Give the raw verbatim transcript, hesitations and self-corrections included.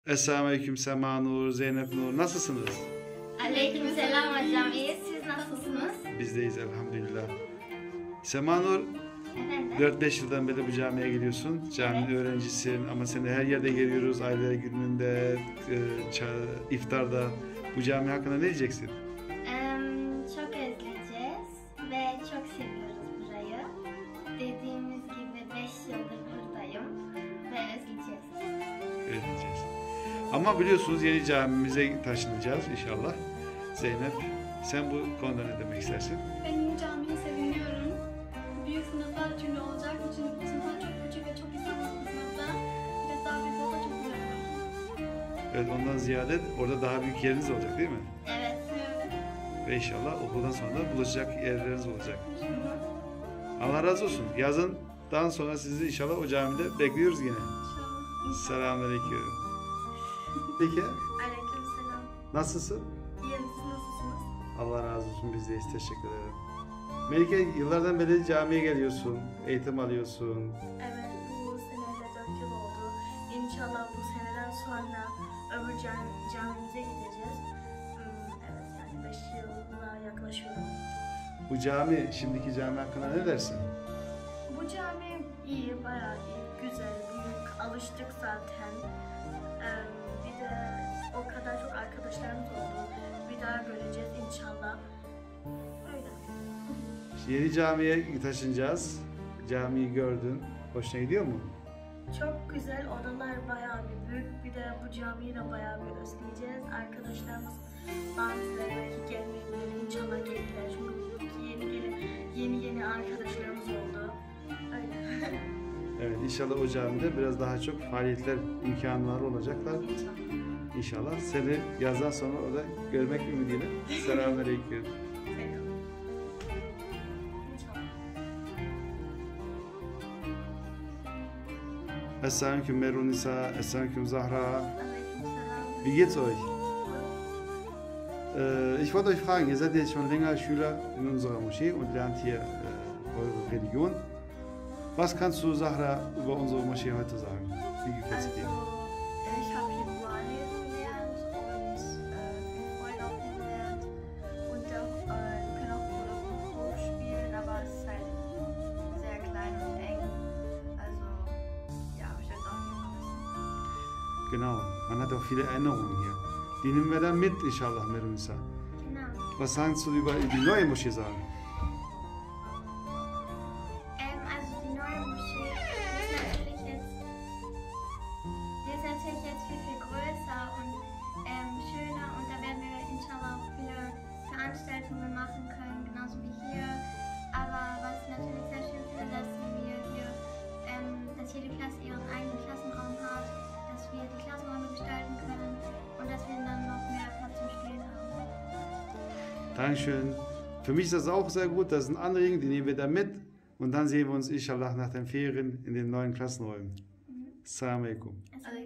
Esselamu Sema Nur, Zeynep Nur. Nasılsınız? Aleykümselam hocam. İyi. Siz nasılsınız? Bizdeyiz elhamdülillah. Sema Nur, Efendim? dört beş yıldan beri bu camiye geliyorsun. Caminin Evet. öğrencisin ama seni her yerde görüyoruz. Aileler gününde, e, ça- iftarda. Bu cami hakkında ne diyeceksin? Em, çok özleyeceğiz ve çok seviyoruz burayı. Dediğimiz gibi beş yıldır buradayım ve özleyeceğiz. Öyle diyeceğiz. Ama biliyorsunuz yeni camimize taşınacağız inşallah. Zeynep, sen bu konuda ne demek istersin? Ben yeni camiye seviniyorum. Büyük sınıflar çünkü olacak. Çünkü sınıflar çok küçük ve çok insan var bu sınıfta. Biraz daha büyük olsa çok güzel olur. Evet, ondan ziyade orada daha büyük yeriniz olacak değil mi? Evet. Ve inşallah okuldan sonra da buluşacak yerleriniz olacak. Allah razı olsun. Yazından sonra sizi inşallah o camide bekliyoruz yine. İnşallah. Selamünaleyküm. Peki, Aleykümselam. nasılsın? İyiyim. Siz nasılsınız? Allah razı olsun, biz deyiz. Teşekkür ederim. Melike, yıllardan beri camiye geliyorsun, eğitim alıyorsun. Evet, bu sene de dört yıl oldu. İnşallah bu seneden sonra öbür cami, camimize gideceğiz. Hmm, Evet, yani beş yıla yaklaşıyorum. Bu cami, şimdiki cami hakkında ne dersin? Bu cami iyi, bayağı iyi, güzel, büyük, alıştık zaten. Ee, Bir de o kadar çok arkadaşlarımız oldu. Bir daha göreceğiz inşallah. Öyle. Yeni camiye taşınacağız. Camiyi gördün. Hoşuna gidiyor mu? Çok güzel, odalar bayağı bir büyük. Bir de bu camiyi de bayağı bir özleyeceğiz. Arkadaşlarımız bazıları belki gelmeyebilir, inşallah gelirler. Çünkü yeni gelin, yeni yeni arkadaşlarımız oldu. Öyle. Evet, inşallah o camide biraz daha çok faaliyetler, imkanları olacaklar. İnşallah. İnşallah seni yazdan sonra orada görmek ümidiyle. Selamünaleyküm. Selam. İnşallah. Esselamu Merun Nisa, Esselamu Zahra. Aleykümselam. Wie geht's euch? Äh, ich wollte euch fragen, ihr seid jetzt schon länger Schüler in unserer Moschee und lernt hier äh, eure Religion. Was kannst du, Zahra, über unsere Moschee heute sagen? Wie gefällt sie dir? Also, ich habe hier Dual lesen gelernt und äh, viel Freude auch kennengelernt. Und auch, äh, wir können auch gut hoch spielen, aber es ist halt sehr klein und eng. Also, ja, habe ich jetzt auch nicht vermissen. Genau, man hat auch viele Erinnerungen hier. Die nehmen wir dann mit, inshallah, Merun Nisa. Genau. Was kannst du über die neue Moschee sagen? Ähm, also die neue Moschee ist natürlich jetzt, die ist natürlich jetzt viel, viel größer und ähm, schöner und da werden wir inshallah auch viele Veranstaltungen machen können, genauso wie hier. Aber was ich natürlich sehr schön finde, dass wir hier, ähm, dass jede Klasse ihren eigenen Klassenraum hat, dass wir die Klassenräume gestalten können und dass wir dann noch mehr Platz zum Spielen haben. Dankeschön. Für mich ist das auch sehr gut. Das ist ein Anregen, die nehmen wir da mit. Und dann sehen wir uns inshallah nach den Ferien in den neuen Klassenräumen. Assalamu alaikum. Also